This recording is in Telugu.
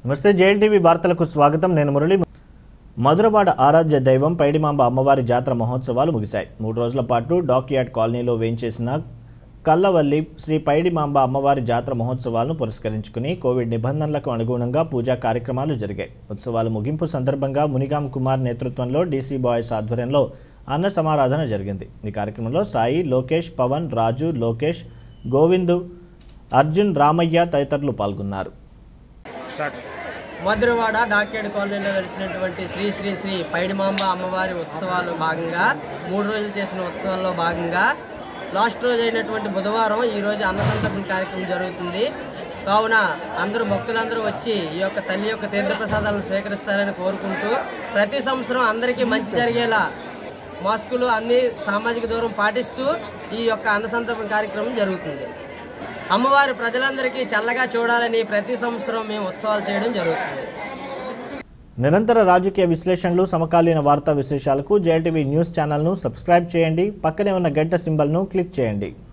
నమస్తే జేఎల్టీవీ వార్తలకు స్వాగతం. నేను మురళి. మధురవాడ ఆరాధ్య దైవం పైడిమాంబ అమ్మవారి జాతర మహోత్సవాలు ముగిశాయి. 3 రోజుల పాటు డాక్యార్డ్ కాలనీలో వేంచేసిన కల్లవల్లి శ్రీ పైడిమాంబ అమ్మవారి జాతర మహోత్సవాలను పురస్కరించుకుని కోవిడ్ నిబంధనలకు అనుగుణంగా పూజా కార్యక్రమాలు జరిగాయి. ఉత్సవాల ముగింపు సందర్భంగా మునిగాం కుమార్ నేతృత్వంలో డీసీ బాయ్స్ ఆధ్వర్యంలో అన్న సమారాధన జరిగింది. ఈ కార్యక్రమంలో సాయి, లోకేష్, పవన్, రాజు, లోకేష్, గోవిందు, అర్జున్, రామయ్య తదితరులు పాల్గొన్నారు. మధురవాడ డాక్యార్డ్ కాలనీలో వెలిసినటువంటి శ్రీ శ్రీ శ్రీ పైడిమాంబ అమ్మవారి ఉత్సవాల్లో భాగంగా 3 రోజులు చేసిన ఉత్సవాల్లో భాగంగా లాస్ట్ రోజు అయినటువంటి బుధవారం ఈరోజు అన్నసంతర్పణ కార్యక్రమం జరుగుతుంది. కావున అందరూ భక్తులందరూ వచ్చి ఈ యొక్క తల్లి యొక్క తీర్థప్రసాదాలను స్వీకరిస్తారని కోరుకుంటూ ప్రతి సంవత్సరం అందరికీ మంచి జరిగేలా మాస్కులు అన్ని సామాజిక దూరం పాటిస్తూ ఈ యొక్క అన్నసంతర్పణ కార్యక్రమం జరుగుతుంది. అమ్మవారు ప్రజలందరికీ చల్లగా చూడాలని ప్రతి సంవత్సరం మేము ఉత్సవాలు చేయడం జరుగుతుంది. నిరంతర రాజకీయ విశ్లేషణలు, సమకాలీన వార్తా విశేషాలకు జేఎల్టీవీ న్యూస్ ఛానల్ను సబ్స్క్రైబ్ చేయండి. పక్కనే ఉన్న గంట సింబల్ను క్లిక్ చేయండి.